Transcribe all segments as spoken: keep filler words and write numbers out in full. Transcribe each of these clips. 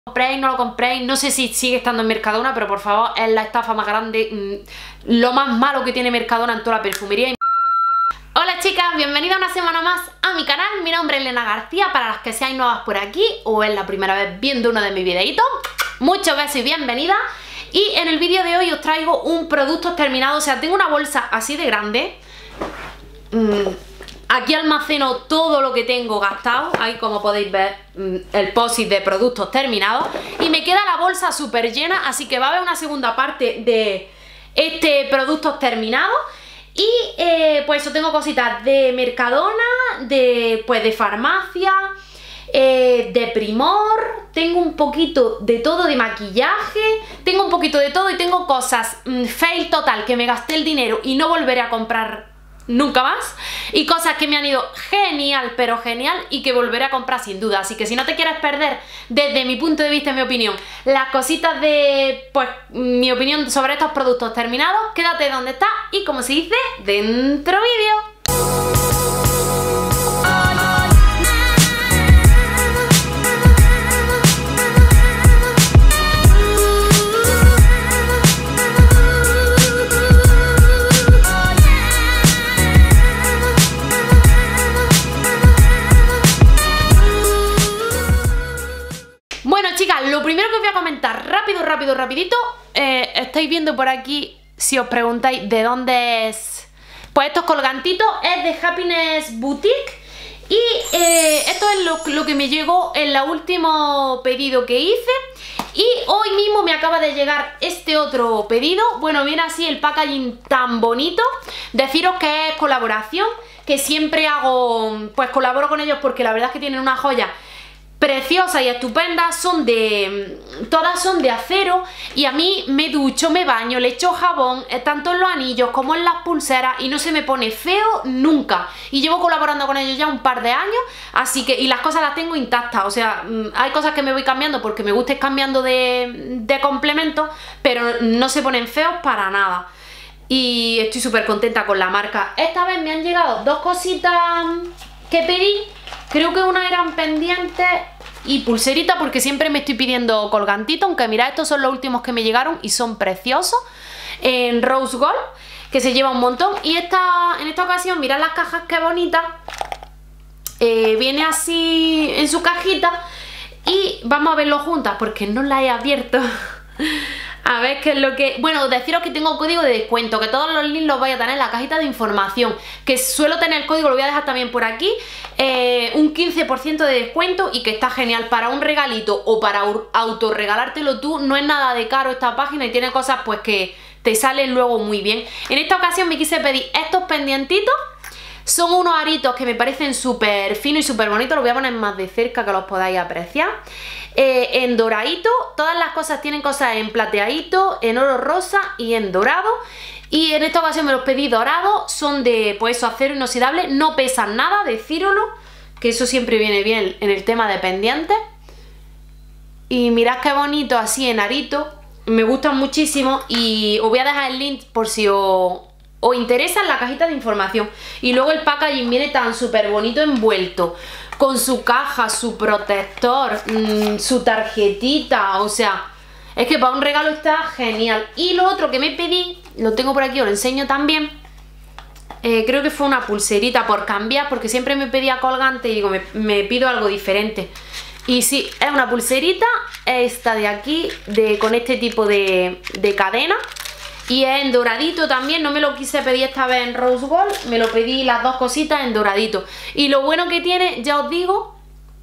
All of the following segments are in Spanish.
compréis, no lo compréis, no sé si sigue estando en Mercadona, pero por favor, es la estafa más grande, lo más malo que tiene Mercadona en toda la perfumería. Hola chicas, bienvenidas una semana más a mi canal. Mi nombre es Elena García, para las que seáis nuevas por aquí o es la primera vez viendo uno de mis videitos, muchos besos y bienvenida. Y en el vídeo de hoy os traigo un producto terminado, o sea, tengo una bolsa así de grande. mm, Aquí almaceno todo lo que tengo gastado. Ahí, como podéis ver, el post-it de productos terminados. Y me queda la bolsa súper llena, así que va a haber una segunda parte de este productos terminados. Y eh, pues eso, tengo cositas de Mercadona, de, pues, de farmacia, eh, de Primor. Tengo un poquito de todo de maquillaje. Tengo un poquito de todo y tengo cosas mmm, fail total, que me gasté el dinero y no volveré a comprar nunca más, y cosas que me han ido genial, pero genial, y que volveré a comprar sin duda. Así que si no te quieres perder, desde mi punto de vista y mi opinión, las cositas de, pues, mi opinión sobre estos productos terminados, quédate donde está y, como se dice, dentro vídeo. Bueno chicas, lo primero que os voy a comentar rápido, rápido, rapidito, eh, estáis viendo por aquí, si os preguntáis de dónde es, pues estos colgantitos es de Happiness Boutique. Y eh, esto es lo, lo que me llegó en el último pedido que hice. Y hoy mismo me acaba de llegar este otro pedido. Bueno, viene así el packaging tan bonito. Deciros que es colaboración, que siempre hago, pues colaboro con ellos porque la verdad es que tienen una joya preciosas y estupendas. Son de, todas son de acero, y a mí me ducho, me baño, le echo jabón, tanto en los anillos como en las pulseras, y no se me pone feo nunca. Y llevo colaborando con ellos ya un par de años, así que, y las cosas las tengo intactas. O sea, hay cosas que me voy cambiando porque me gusta ir cambiando de, de complemento, pero no se ponen feos para nada. Y estoy súper contenta con la marca. Esta vez me han llegado dos cositas que pedí. Creo que una eran pendientes y pulserita, porque siempre me estoy pidiendo colgantito. Aunque mirad, estos son los últimos que me llegaron y son preciosos, en Rose Gold, que se lleva un montón. Y esta, en esta ocasión, mirad las cajas, qué bonitas. eh, Viene así en su cajita. Y vamos a verlo juntas porque no la he abierto. A ver qué es lo que... Bueno, deciros que tengo código de descuento, que todos los links los voy a tener en la cajita de información, que suelo tener el código, lo voy a dejar también por aquí, eh, un quince por ciento de descuento, y que está genial para un regalito o para autorregalártelo tú. No es nada de caro esta página y tiene cosas pues que te salen luego muy bien. En esta ocasión me quise pedir estos pendientitos. Son unos aritos que me parecen súper finos y súper bonitos. Los voy a poner más de cerca que los podáis apreciar. Eh, en doradito, todas las cosas tienen cosas en plateadito, en oro rosa y en dorado. Y en esta ocasión me los pedí dorados, son de, pues eso, acero inoxidable, no pesan nada, decíroslo, que eso siempre viene bien en el tema de pendientes. Y mirad qué bonito así en arito, me gustan muchísimo, y os voy a dejar el link por si os... os interesa en la cajita de información. Y luego el packaging viene tan súper bonito envuelto, con su caja, su protector, mmm, su tarjetita. O sea, es que para un regalo está genial. Y lo otro que me pedí, lo tengo por aquí, os lo enseño también. eh, Creo que fue una pulserita por cambiar, porque siempre me pedía colgante y digo, me, me pido algo diferente. Y sí, es una pulserita, esta de aquí, de, con este tipo de, de cadena. Y es en doradito también. No me lo quise pedir esta vez en Rose Gold, me lo pedí las dos cositas en doradito. Y lo bueno que tiene, ya os digo,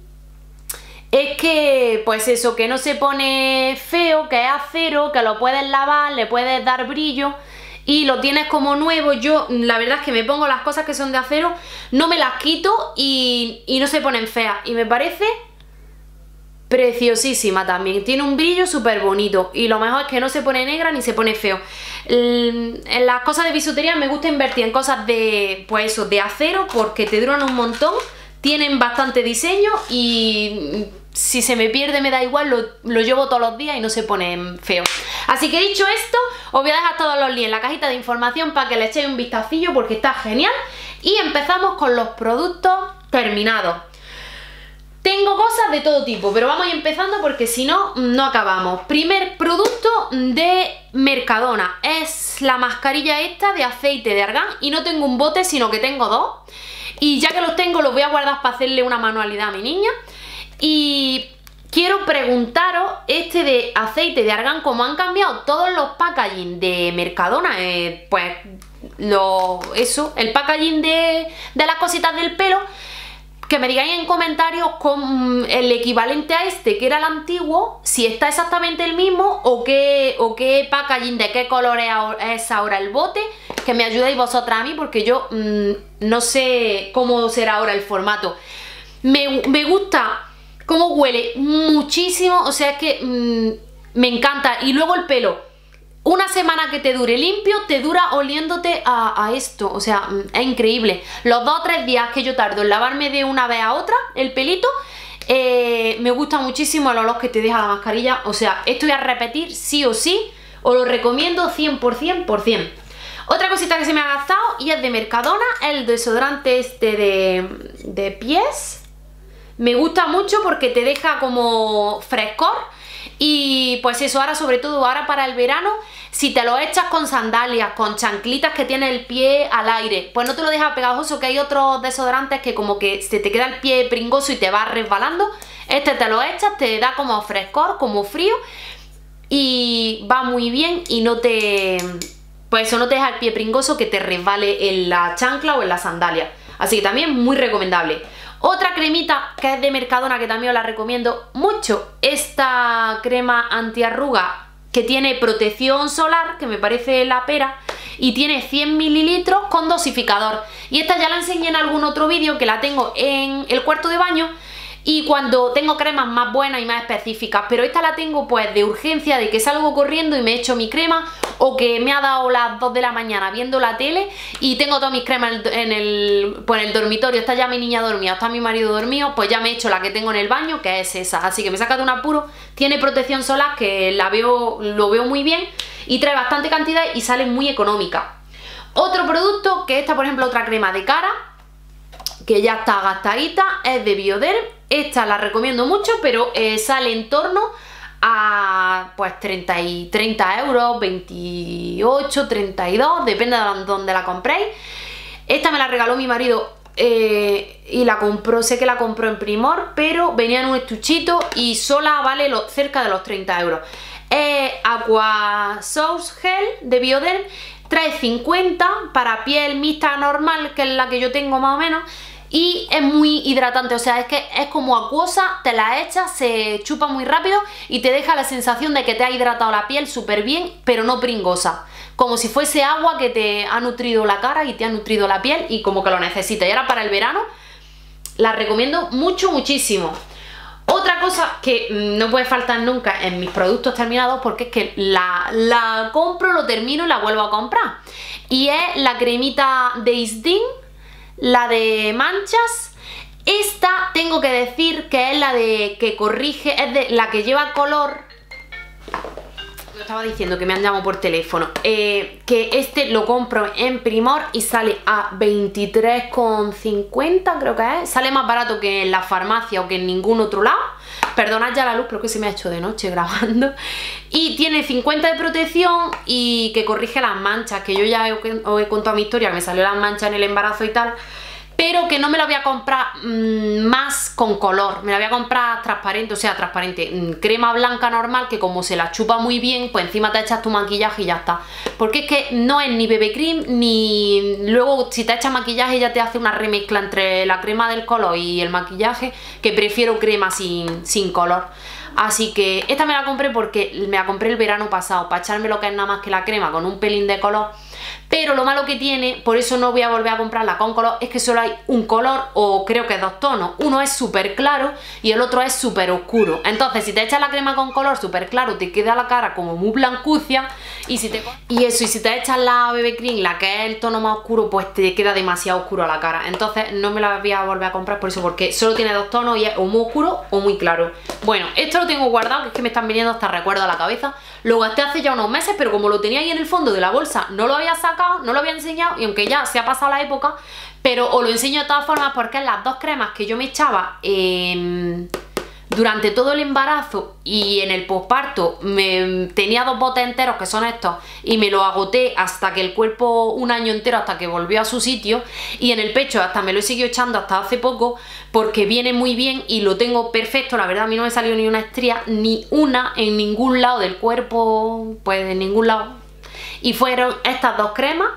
es que, pues eso, que no se pone feo, que es acero, que lo puedes lavar, le puedes dar brillo y lo tienes como nuevo. Yo la verdad es que me pongo las cosas que son de acero, no me las quito y, y no se ponen feas. Y me parece preciosísima también, tiene un brillo súper bonito, y lo mejor es que no se pone negra ni se pone feo. En las cosas de bisutería me gusta invertir en cosas de, pues eso, de acero, porque te duran un montón, tienen bastante diseño y si se me pierde me da igual, lo, lo llevo todos los días y no se ponen feo. Así que dicho esto, os voy a dejar todos los links en la cajita de información para que le echéis un vistacillo porque está genial. Y empezamos con los productos terminados. Tengo cosas de todo tipo, pero vamos a ir empezando porque si no, no acabamos. Primer producto de Mercadona es la mascarilla esta de aceite de argán y no tengo un bote, sino que tengo dos. Y ya que los tengo, los voy a guardar para hacerle una manualidad a mi niña. Y quiero preguntaros, este de aceite de argán, como han cambiado todos los packaging de Mercadona, eh, pues lo, eso, el packaging de, de las cositas del pelo, que me digáis en comentarios con el equivalente a este, que era el antiguo, si está exactamente el mismo o qué, o qué packaging, de qué color es ahora el bote, que me ayudéis vosotras a mí porque yo mmm, no sé cómo será ahora el formato. Me, me gusta cómo huele muchísimo, o sea, es que mmm, me encanta. Y luego el pelo, una semana que te dure limpio, te dura oliéndote a, a esto, o sea, es increíble. Los dos o tres días que yo tardo en lavarme de una vez a otra el pelito, eh, me gusta muchísimo el olor que te deja la mascarilla, o sea, esto voy a repetir sí o sí, os lo recomiendo cien por cien por cien. Otra cosita que se me ha gastado y es de Mercadona, el desodorante este de, de pies. Me gusta mucho porque te deja como frescor. Y pues eso, ahora sobre todo ahora para el verano, si te lo echas con sandalias, con chanclitas que tiene el pie al aire, pues no te lo deja pegajoso, que hay otros desodorantes que como que se te queda el pie pringoso y te va resbalando. Este te lo echas, te da como frescor, como frío y va muy bien y no te... pues eso, no te deja el pie pringoso que te resbale en la chancla o en la sandalia. Así que también muy recomendable. Otra cremita que es de Mercadona que también os la recomiendo mucho, esta crema antiarruga que tiene protección solar, que me parece la pera, y tiene cien mililitros con dosificador. Y esta ya la enseñé en algún otro vídeo, que la tengo en el cuarto de baño, y cuando tengo cremas más buenas y más específicas, pero esta la tengo pues de urgencia, de que salgo corriendo y me echo mi crema, o que me ha dado las dos de la mañana viendo la tele y tengo todas mis cremas en el, pues en el dormitorio, está ya mi niña dormida, está mi marido dormido, pues ya me he hecho la que tengo en el baño, que es esa, así que me saca de un apuro. Tiene protección solar, que la veo, lo veo muy bien y trae bastante cantidad y sale muy económica. Otro producto, que esta por ejemplo otra crema de cara, que ya está gastadita, es de Bioderm. Esta la recomiendo mucho, pero eh, sale en torno a pues treinta, y, treinta euros, veintiocho, treinta y dos, depende de donde la compréis. Esta me la regaló mi marido eh, y la compró, sé que la compró en Primor, pero venía en un estuchito y sola vale lo, cerca de los treinta euros. Es Aqua Source Gel de Bioderm, trae cincuenta para piel mixta normal, que es la que yo tengo más o menos. Y es muy hidratante, o sea, es que es como acuosa, te la echas, se chupa muy rápido y te deja la sensación de que te ha hidratado la piel súper bien, pero no pringosa. Como si fuese agua que te ha nutrido la cara y te ha nutrido la piel y como que lo necesitas. Y ahora para el verano la recomiendo mucho, muchísimo. Otra cosa que no puede faltar nunca en mis productos terminados, porque es que la, la compro, lo termino y la vuelvo a comprar. Y es la cremita de Isdin, la de manchas. Esta tengo que decir que es la de que corrige, es de la que lleva color. Lo estaba diciendo, que me han llamado por teléfono, eh, que este lo compro en Primor y sale a veintitrés con cincuenta, creo que es. Sale más barato que en la farmacia o que en ningún otro lado. Perdonad ya la luz, pero que se me ha hecho de noche grabando. Y tiene cincuenta de protección y que corrige las manchas, que yo ya os he contado mi historia, que me salió las manchas en el embarazo y tal. Pero que no me la voy a comprar mmm, más con color, me la voy a comprar transparente, o sea, transparente, mmm, crema blanca normal, que como se la chupa muy bien, pues encima te echas tu maquillaje y ya está. Porque es que no es ni B B cream, ni luego si te echas maquillaje ya te hace una remezcla entre la crema del color y el maquillaje, que prefiero crema sin, sin color. Así que esta me la compré porque me la compré el verano pasado, para echarme lo que es nada más que la crema con un pelín de color. Pero lo malo que tiene, por eso no voy a volver a comprarla con color, es que solo hay un color, o creo que dos tonos. Uno es súper claro y el otro es súper oscuro. Entonces si te echas la crema con color súper claro, te queda la cara como muy blancucia. Y si te y eso, y si te echas la B B cream, la que es el tono más oscuro, pues te queda demasiado oscuro a la cara. Entonces no me la voy a volver a comprar por eso, porque solo tiene dos tonos y es o muy oscuro o muy claro. Bueno, esto lo tengo guardado, que es que me están viniendo hasta recuerdos a la cabeza. Lo gasté hace ya unos meses, pero como lo tenía ahí en el fondo de la bolsa, no lo había había sacado, no lo había enseñado, y aunque ya se ha pasado la época, pero os lo enseño de todas formas porque es las dos cremas que yo me echaba eh, durante todo el embarazo y en el posparto. Me tenía dos botes enteros que son estos y me los agoté hasta que el cuerpo, un año entero, hasta que volvió a su sitio, y en el pecho hasta me lo he seguido echando hasta hace poco porque viene muy bien y lo tengo perfecto. La verdad, a mí no me salió ni una estría, ni una en ningún lado del cuerpo, pues en ningún lado. Y fueron estas dos cremas,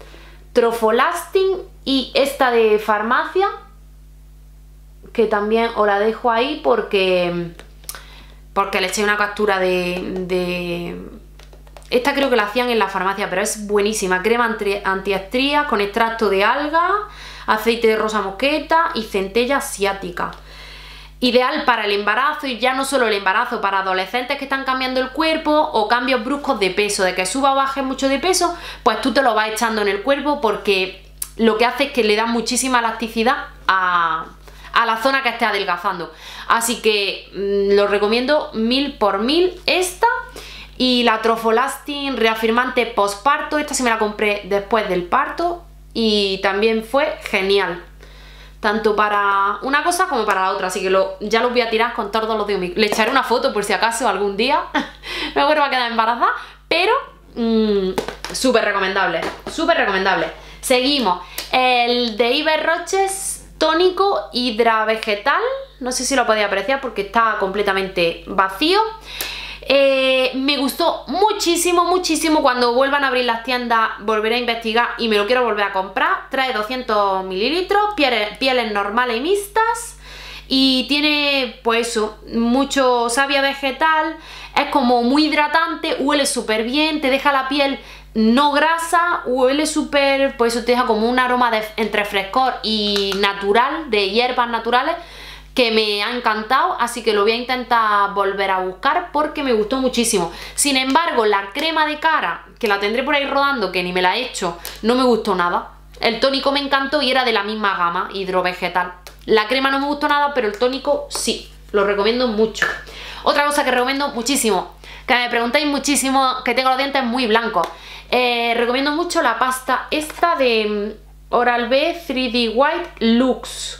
Trofolastin y esta de farmacia, que también os la dejo ahí porque porque le eché una captura de, de... esta creo que la hacían en la farmacia, pero es buenísima. Crema antiestrías con extracto de alga, aceite de rosa mosqueta y centella asiática. Ideal para el embarazo, y ya no solo el embarazo, para adolescentes que están cambiando el cuerpo o cambios bruscos de peso, de que suba o baje mucho de peso, pues tú te lo vas echando en el cuerpo porque lo que hace es que le da muchísima elasticidad a, a la zona que esté adelgazando. Así que mmm, lo recomiendo mil por mil esta. Y la Trofolastin reafirmante postparto, esta sí me la compré después del parto y también fue genial. Tanto para una cosa como para la otra, así que lo, ya los voy a tirar con todos los dedos. Le echaré una foto por si acaso algún día me vuelvo a quedar embarazada, pero mmm, súper recomendable, súper recomendable. Seguimos, el de Yves Roches tónico hidravegetal, no sé si lo podéis apreciar porque está completamente vacío. Eh, me gustó muchísimo, muchísimo. Cuando vuelvan a abrir las tiendas volveré a investigar y me lo quiero volver a comprar. Trae doscientos mililitros, pieles, pieles normales y mixtas, y tiene pues eso, mucho savia vegetal, es como muy hidratante, huele súper bien, te deja la piel no grasa, huele súper, pues eso te deja como un aroma de, entre frescor y natural, de hierbas naturales, que me ha encantado, así que lo voy a intentar volver a buscar porque me gustó muchísimo. Sin embargo, la crema de cara, que la tendré por ahí rodando, que ni me la he hecho, no me gustó nada. El tónico me encantó y era de la misma gama, hidrovegetal. La crema no me gustó nada, pero el tónico sí, lo recomiendo mucho. Otra cosa que recomiendo muchísimo, que me preguntáis muchísimo, que tengo los dientes muy blancos, eh, recomiendo mucho la pasta esta de Oral-B tres D White Luxe.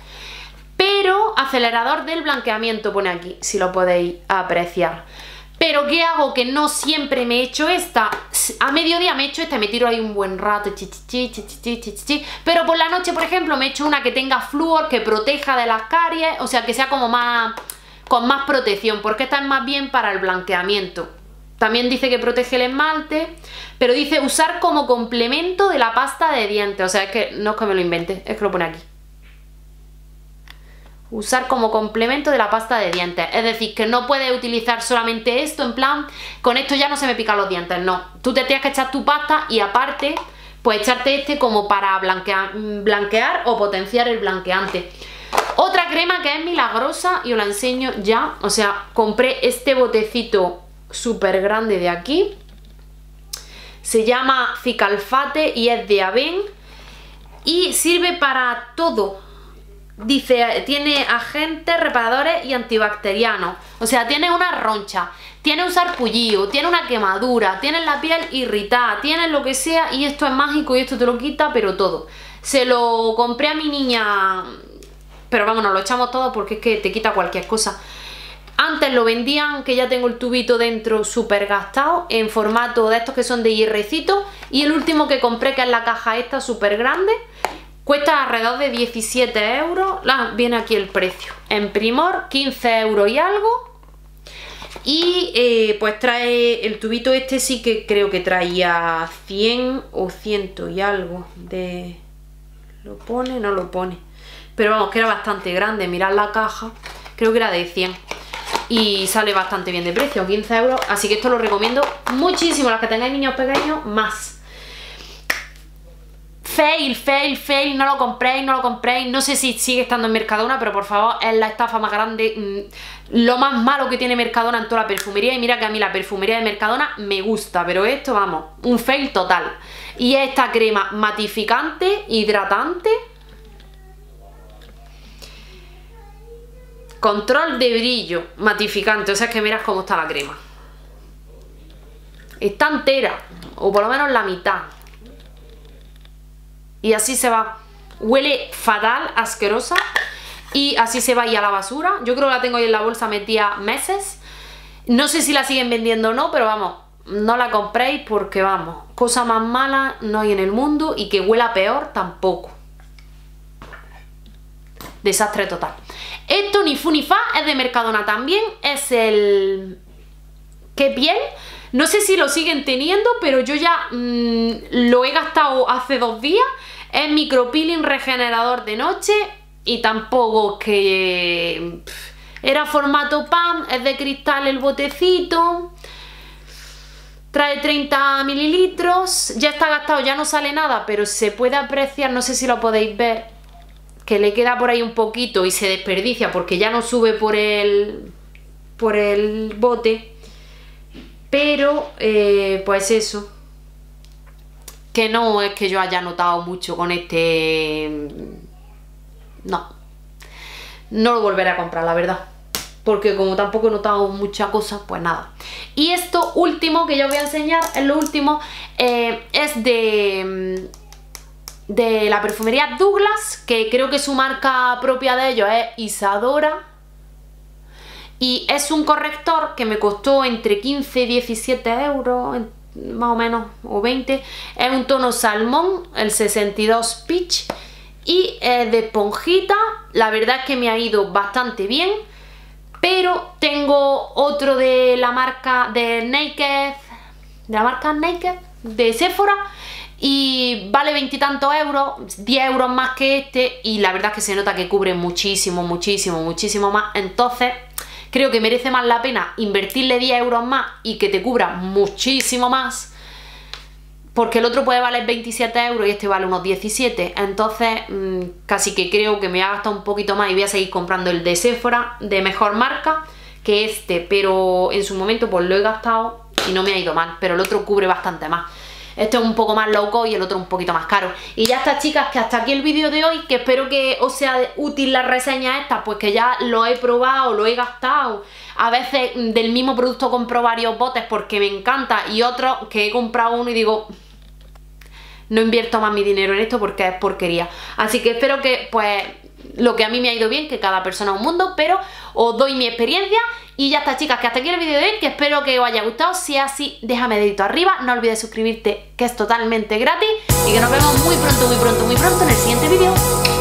Pero acelerador del blanqueamiento pone aquí, si lo podéis apreciar. Pero ¿qué hago? Que no siempre me echo esta. A mediodía me echo esta y me tiro ahí un buen rato, chi, chi, chi, chi, chi, chi. Pero por la noche, por ejemplo, me echo una que tenga flúor, que proteja de las caries, o sea, que sea como más, con más protección, porque esta es más bien para el blanqueamiento. También dice que protege el esmalte, pero dice usar como complemento de la pasta de dientes. O sea, es que no es que me lo invente, es que lo pone aquí. Usar como complemento de la pasta de dientes, es decir, que no puedes utilizar solamente esto en plan, con esto ya no se me pican los dientes, no, tú te tienes que echar tu pasta y aparte pues echarte este como para blanquear, blanquear o potenciar el blanqueante. Otra crema que es milagrosa y os la enseño ya, o sea, compré este botecito súper grande de aquí, se llama Cicalfate y es de Aven y sirve para todo. Dice, tiene agentes reparadores y antibacterianos, o sea, tiene una roncha, tiene un sarpullido, tiene una quemadura, tiene la piel irritada, tiene lo que sea, y esto es mágico y esto te lo quita, pero todo. Se lo compré a mi niña, pero vamos, nos lo echamos todo porque es que te quita cualquier cosa. Antes lo vendían, que ya tengo el tubito dentro súper gastado, en formato de estos que son de hierrecito, y el último que compré, que es la caja esta súper grande, cuesta alrededor de diecisiete euros, ah, viene aquí el precio, en Primor quince euros y algo, y eh, pues trae el tubito este, sí que creo que traía cien o cien y algo de... ¿Lo pone? No lo pone, pero vamos, que era bastante grande, mirad la caja, creo que era de cien, y sale bastante bien de precio, quince euros, así que esto lo recomiendo muchísimo, las que tengáis niños pequeños, más. Fail, fail, fail, no lo compréis, no lo compréis, no sé si sigue estando en Mercadona, pero por favor, es la estafa más grande, lo más malo que tiene Mercadona en toda la perfumería, y mira que a mí la perfumería de Mercadona me gusta, pero esto, vamos, un fail total. Y es esta crema matificante, hidratante, control de brillo, matificante, o sea, es que miras cómo está la crema. Está entera, o por lo menos la mitad. y así se va. Huele fatal, asquerosa, y así se va ahí a la basura. Yo creo que la tengo ahí en la bolsa metida meses. No sé si la siguen vendiendo o no, pero vamos, no la compréis porque vamos, cosa más mala no hay en el mundo, y que huela peor tampoco. Desastre total. Esto ni fu ni fa, es de Mercadona también, es el... ¿Qué piel? No sé si lo siguen teniendo, pero yo ya mmm, lo he gastado hace dos días. Es micropeeling regenerador de noche y tampoco que... Era formato P A M, es de cristal el botecito. Trae treinta mililitros, ya está gastado, ya no sale nada, pero se puede apreciar, no sé si lo podéis ver, que le queda por ahí un poquito y se desperdicia porque ya no sube por el, por el bote. Pero, eh, pues eso, que no es que yo haya notado mucho con este... No, no lo volveré a comprar, la verdad, porque como tampoco he notado mucha cosa, pues nada. Y esto último que yo os voy a enseñar, es lo último, eh, es de... de la perfumería Douglas, que creo que su marca propia de ellos es Isadora, y es un corrector que me costó entre quince y diecisiete euros, más o menos, o veinte. Es un tono salmón, el sesenta y dos Peach, y es de esponjita. La verdad es que me ha ido bastante bien, pero tengo otro de la marca de Naked, de la marca Naked, de Sephora, y vale veintitantos euros, diez euros más que este, y la verdad es que se nota que cubre muchísimo, muchísimo, muchísimo más. Entonces creo que merece más la pena invertirle diez euros más y que te cubra muchísimo más, porque el otro puede valer veintisiete euros y este vale unos diecisiete. Entonces mmm, casi que creo que me ha gastado un poquito más y voy a seguir comprando el de Sephora de mejor marca que este, pero en su momento pues lo he gastado y no me ha ido mal, pero el otro cubre bastante más. Este es un poco más low cost y el otro un poquito más caro. Y ya está, chicas, que hasta aquí el vídeo de hoy, que espero que os sea útil la reseña esta, pues que ya lo he probado, lo he gastado. A veces del mismo producto compro varios botes porque me encanta, y otros que he comprado uno y digo, no invierto más mi dinero en esto porque es porquería. Así que espero que, pues, lo que a mí me ha ido bien, que cada persona es un mundo, pero os doy mi experiencia. Y ya está, chicas, que hasta aquí el vídeo de hoy, que espero que os haya gustado. Si es así, déjame dedito arriba, no olvides suscribirte, que es totalmente gratis, y que nos vemos muy pronto, muy pronto, muy pronto en el siguiente vídeo.